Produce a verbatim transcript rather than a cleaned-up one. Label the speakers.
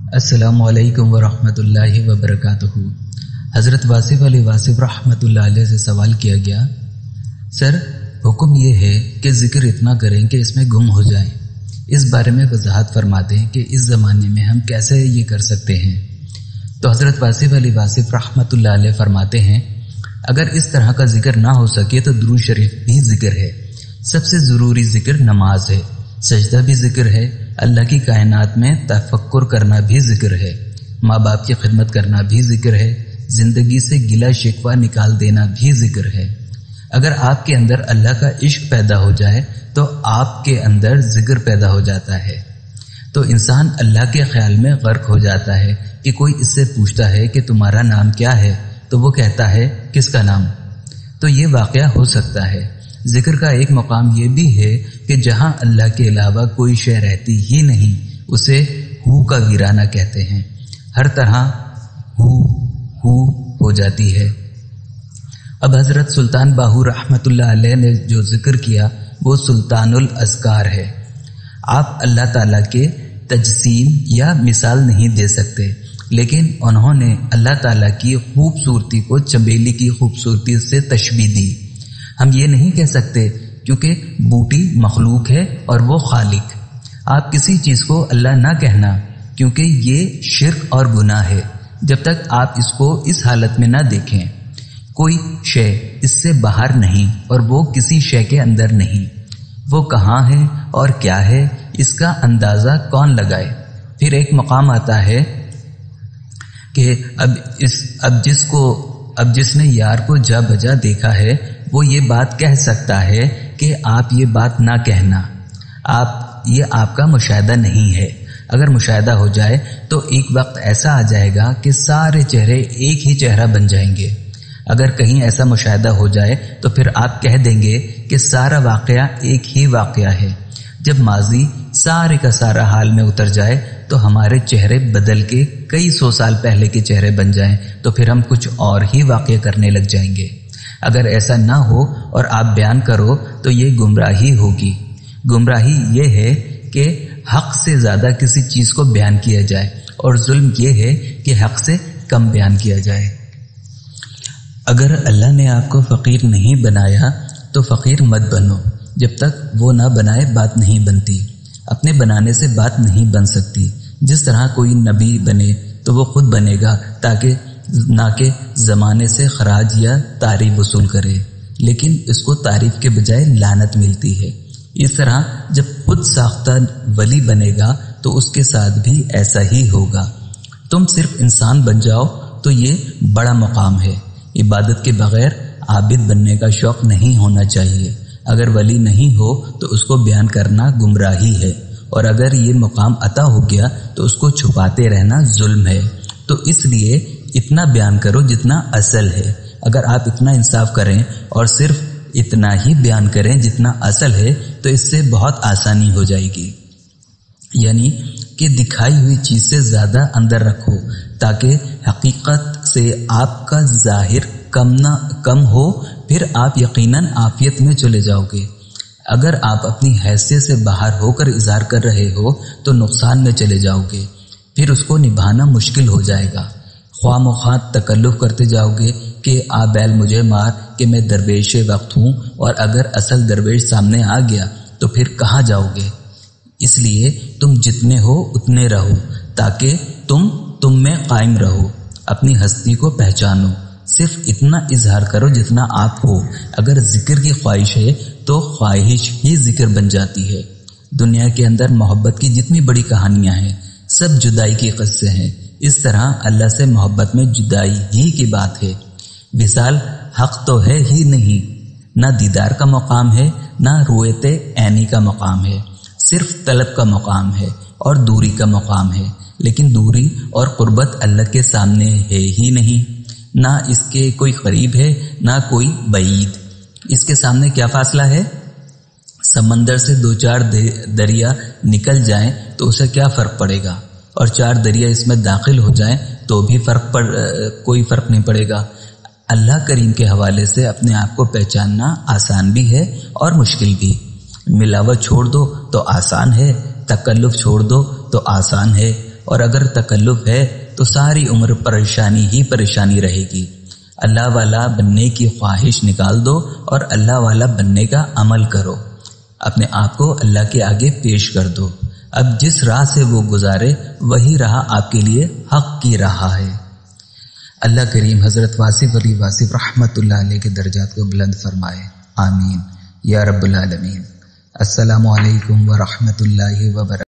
Speaker 1: السلام علیکم ورحمۃ اللہ وبرکاتہ۔ حضرت واصف علی واصف رحمۃ اللہ علیہ سے سوال کیا گیا، سر حکم یہ ہے کہ ذکر اتنا کریں کہ اس میں گم ہو جائیں، اس بارے میں وضاحت فرما دیں کہ اس زمانے میں ہم کیسے یہ کر سکتے ہیں۔ تو حضرت واصف علی واصف رحمۃ اللہ علیہ فرماتے ہیں، اگر اس طرح کا ذکر نہ ہو سکے تو درود شریف بھی ذکر ہے۔ سب سے ضروری ذکر نماز ہے، سجدہ بھی ذکر ہے، اللہ کی کائنات میں تفکر کرنا بھی ذکر ہے، ماں باپ کی خدمت کرنا بھی ذکر ہے، زندگی سے گلہ شکوہ نکال دینا بھی ذکر ہے۔ اگر آپ کے اندر اللہ کا عشق پیدا ہو جائے تو آپ کے اندر ذکر پیدا ہو جاتا ہے، تو انسان اللہ کے خیال میں غرق ہو جاتا ہے کہ کوئی اس سے پوچھتا ہے کہ تمہارا نام کیا ہے تو وہ کہتا ہے کس کا نام؟ تو یہ واقعہ ہو سکتا ہے۔ ذکر کا ایک مقام یہ بھی ہے کہ جہاں اللہ کے علاوہ کوئی شے رہتی ہی نہیں، اسے ہو کا ویرانہ کہتے ہیں، ہر طرح ہو ہو ہو جاتی ہے۔ اب حضرت سلطان باہو رحمۃ اللہ علیہ نے جو ذکر کیا وہ سلطان الاذکار ہے۔ آپ اللہ تعالیٰ کے تجسیم یا مثال نہیں دے سکتے، لیکن انہوں نے اللہ تعالیٰ کی خوبصورتی کو چمیلی کی خوبصورتی سے تشبیہ دی۔ ہم یہ نہیں کہہ سکتے کیونکہ بوٹی مخلوق ہے اور وہ خالق۔ آپ کسی چیز کو اللہ نہ کہنا کیونکہ یہ شرک اور گناہ ہے جب تک آپ اس کو اس حالت میں نہ دیکھیں۔ کوئی شے اس سے باہر نہیں اور وہ کسی شے کے اندر نہیں، وہ کہاں ہے اور کیا ہے اس کا اندازہ کون لگائے؟ پھر ایک مقام آتا ہے کہ اب اس اب جس کو اب جس نے یار کو جا بجا دیکھا ہے وہ یہ بات کہہ سکتا ہے کہ آپ یہ بات نہ کہنا، آپ یہ آپ کا مشاہدہ نہیں ہے۔ اگر مشاہدہ ہو جائے تو ایک وقت ایسا آ جائے گا کہ سارے چہرے ایک ہی چہرہ بن جائیں گے۔ اگر کہیں ایسا مشاہدہ ہو جائے تو پھر آپ کہہ دیں گے کہ سارا واقعہ ایک ہی واقعہ ہے۔ جب ماضی سارے کا سارا حال میں اتر جائے تو ہمارے چہرے بدل کے کئی سو سال پہلے کے چہرے بن جائیں تو پھر ہم کچھ اور ہی واقعہ کرنے لگ جائیں گے۔ اگر ایسا نہ ہو اور آپ بیان کرو تو یہ گمراہی ہوگی۔ گمراہی یہ ہے کہ حق سے زیادہ کسی چیز کو بیان کیا جائے، اور ظلم یہ ہے کہ حق سے کم بیان کیا جائے۔ اگر اللہ نے آپ کو فقیر نہیں بنایا تو فقیر مت بنو، جب تک وہ نہ بنائے بات نہیں بنتی۔ اپنے بنانے سے بات نہیں بن سکتی۔ جس طرح کوئی نبی بنے تو وہ خود بنے گا تاکہ نہ کہ زمانے سے خراج یا تعریف وصول کرے، لیکن اس کو تعریف کے بجائے لعنت ملتی ہے۔ اس طرح جب خود ساختہ ولی بنے گا تو اس کے ساتھ بھی ایسا ہی ہوگا۔ تم صرف انسان بن جاؤ تو یہ بڑا مقام ہے۔ عبادت کے بغیر عابد بننے کا شوق نہیں ہونا چاہیے۔ اگر ولی نہیں ہو تو اس کو بیان کرنا گمراہی ہے، اور اگر یہ مقام عطا ہو گیا تو اس کو چھپاتے رہنا ظلم ہے۔ تو اس لیے اتنا بیان کرو جتنا اصل ہے۔ اگر آپ اتنا انصاف کریں اور صرف اتنا ہی بیان کریں جتنا اصل ہے تو اس سے بہت آسانی ہو جائے گی، یعنی کہ دکھائی ہوئی چیز سے زیادہ اندر رکھو تاکہ حقیقت سے آپ کا ظاہر کم نہ کم ہو، پھر آپ یقیناً عافیت میں چلے جاؤ گے۔ اگر آپ اپنی حیثیت سے باہر ہو کر اظہار کر رہے ہو تو نقصان میں چلے جاؤ گے، پھر اس کو نبھانا مشکل ہو جائے گا۔ خواہ مخواہ تکلف کرتے جاؤ گے کہ آ بیل مجھے مار کہ میں درویش وقت ہوں، اور اگر اصل درویش سامنے آ گیا تو پھر کہاں جاؤ گے؟ اس لیے تم جتنے ہو اتنے رہو تاکہ تم تم میں قائم رہو۔ اپنی ہستی کو پہچانو، صرف اتنا اظہار کرو جتنا آپ ہو۔ اگر ذکر کی خواہش ہے تو خواہش ہی ذکر بن جاتی ہے۔ دنیا کے اندر محبت کی جتنی بڑی کہانیاں ہیں سب جدائی کی قصے ہیں، اس طرح اللہ سے محبت میں جدائی ہی کی بات ہے۔ وصال حق تو ہے ہی نہیں، نہ دیدار کا مقام ہے نہ رویت عینی کا مقام ہے، صرف طلب کا مقام ہے اور دوری کا مقام ہے۔ لیکن دوری اور قربت اللہ کے سامنے ہے ہی نہیں، نہ اس کے کوئی قریب ہے نہ کوئی بعید۔ اس کے سامنے کیا فاصلہ ہے؟ سمندر سے دو چار دریا نکل جائیں تو اسے کیا فرق پڑے گا، اور چار دریا اس میں داخل ہو جائیں تو بھی فرق پڑ کوئی فرق نہیں پڑے گا۔ اللہ کریم کے حوالے سے اپنے آپ کو پہچاننا آسان بھی ہے اور مشکل بھی۔ ملاوٹ چھوڑ دو تو آسان ہے، تکلف چھوڑ دو تو آسان ہے، اور اگر تکلف ہے تو ساری عمر پریشانی ہی پریشانی رہے گی۔ اللہ والا بننے کی خواہش نکال دو اور اللہ والا بننے کا عمل کرو، اپنے آپ کو اللہ کے آگے پیش کر دو۔ اب جس راہ سے وہ گزارے وہی راہ آپ کے لیے حق کی راہ ہے۔ اللہ کریم حضرت واصف علی واصف رحمت اللہ علیہ کے درجات کو بلند فرمائے، آمین یا رب العالمین۔ السلام علیکم ورحمۃ اللہ وبرکاتہ۔